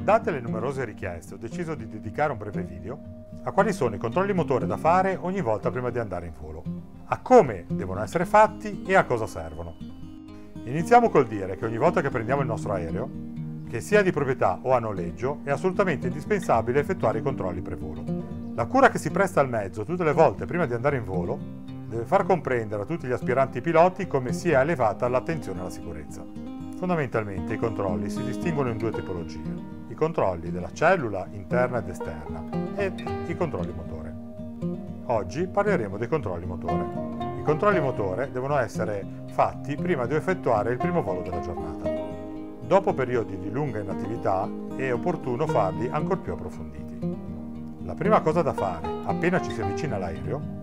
Date le numerose richieste, ho deciso di dedicare un breve video a quali sono i controlli motore da fare ogni volta prima di andare in volo, a come devono essere fatti e a cosa servono. Iniziamo col dire che ogni volta che prendiamo il nostro aereo, che sia di proprietà o a noleggio, è assolutamente indispensabile effettuare i controlli pre-volo. La cura che si presta al mezzo tutte le volte prima di andare in volo deve far comprendere a tutti gli aspiranti piloti come sia elevata l'attenzione alla sicurezza. Fondamentalmente i controlli si distinguono in due tipologie: i controlli della cellula interna ed esterna e i controlli motore. Oggi parleremo dei controlli motore. I controlli motore devono essere fatti prima di effettuare il primo volo della giornata. Dopo periodi di lunga inattività è opportuno farli ancor più approfonditi. La prima cosa da fare appena ci si avvicina all'aereo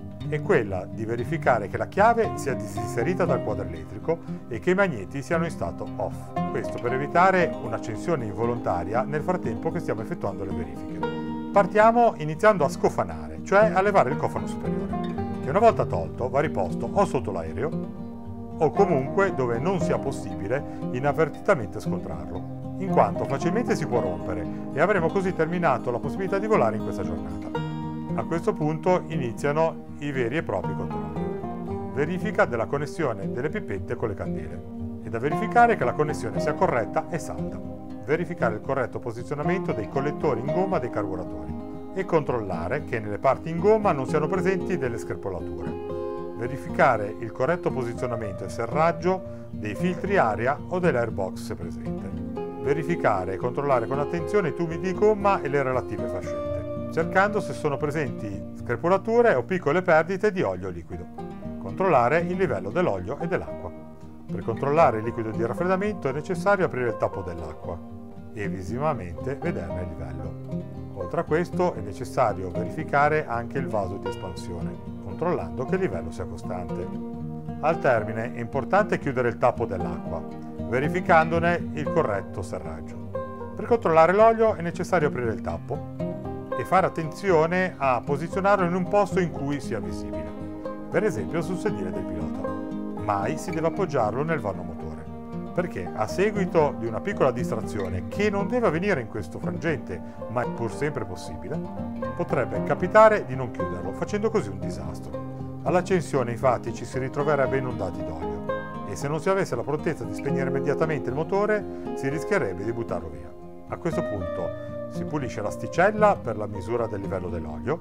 è quella di verificare che la chiave sia disinserita dal quadro elettrico e che i magneti siano in stato off. Questo per evitare un'accensione involontaria nel frattempo che stiamo effettuando le verifiche. Partiamo iniziando a scofanare, cioè a levare il cofano superiore, che una volta tolto va riposto o sotto l'aereo o comunque dove non sia possibile inavvertitamente scontrarlo, in quanto facilmente si può rompere e avremo così terminato la possibilità di volare in questa giornata. A questo punto iniziano i veri e propri controlli. Verifica della connessione delle pipette con le candele. È da verificare che la connessione sia corretta e salda. Verificare il corretto posizionamento dei collettori in gomma dei carburatori e controllare che nelle parti in gomma non siano presenti delle scricchiolature. Verificare il corretto posizionamento e serraggio dei filtri aria o dell'airbox se presente. Verificare e controllare con attenzione i tubi di gomma e le relative fascette, cercando se sono presenti screpolature o piccole perdite di olio liquido. Controllare il livello dell'olio e dell'acqua. Per controllare il liquido di raffreddamento è necessario aprire il tappo dell'acqua e visivamente vederne il livello. Oltre a questo è necessario verificare anche il vaso di espansione, controllando che il livello sia costante. Al termine è importante chiudere il tappo dell'acqua, verificandone il corretto serraggio. Per controllare l'olio è necessario aprire il tappo e fare attenzione a posizionarlo in un posto in cui sia visibile, per esempio sul sedile del pilota. Mai si deve appoggiarlo nel vano motore, perché a seguito di una piccola distrazione, che non deve avvenire in questo frangente, ma è pur sempre possibile, potrebbe capitare di non chiuderlo, facendo così un disastro. All'accensione infatti ci si ritroverebbe inondati d'olio e se non si avesse la prontezza di spegnere immediatamente il motore si rischierebbe di buttarlo via. A questo punto si pulisce l'asticella per la misura del livello dell'olio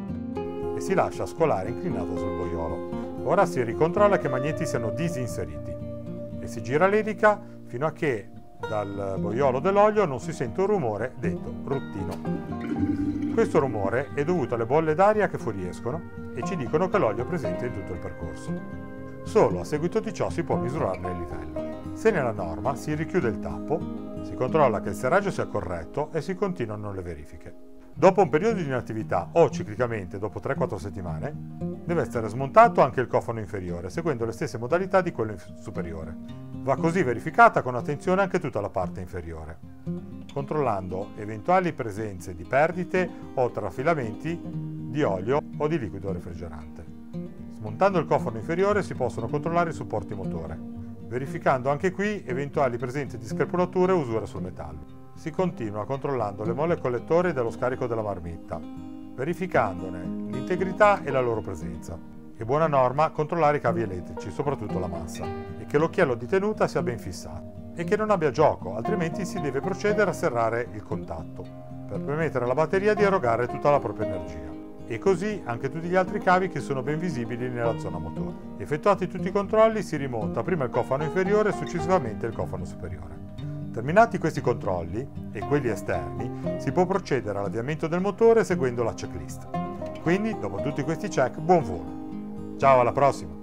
e si lascia scolare inclinata sul boiolo. Ora si ricontrolla che i magneti siano disinseriti e si gira l'elica fino a che dal boiolo dell'olio non si sente un rumore detto ruttino. Questo rumore è dovuto alle bolle d'aria che fuoriescono e ci dicono che l'olio è presente in tutto il percorso. Solo a seguito di ciò si può misurarne il livello. Se nella norma si richiude il tappo, si controlla che il serraggio sia corretto e si continuano le verifiche. Dopo un periodo di inattività o ciclicamente dopo 3-4 settimane, deve essere smontato anche il cofano inferiore, seguendo le stesse modalità di quello superiore. Va così verificata con attenzione anche tutta la parte inferiore, controllando eventuali presenze di perdite o trafilamenti di olio o di liquido refrigerante. Smontando il cofano inferiore si possono controllare i supporti motore, verificando anche qui eventuali presenze di screpolature o usure sul metallo. Si continua controllando le molle collettori dello scarico della marmitta, verificandone l'integrità e la loro presenza. È buona norma controllare i cavi elettrici, soprattutto la massa, e che l'occhiello di tenuta sia ben fissato e che non abbia gioco, altrimenti si deve procedere a serrare il contatto per permettere alla batteria di erogare tutta la propria energia. E così anche tutti gli altri cavi che sono ben visibili nella zona motore. Effettuati tutti i controlli si rimonta prima il cofano inferiore e successivamente il cofano superiore. Terminati questi controlli e quelli esterni, si può procedere all'avviamento del motore seguendo la checklist. Quindi, dopo tutti questi check, buon volo! Ciao, alla prossima!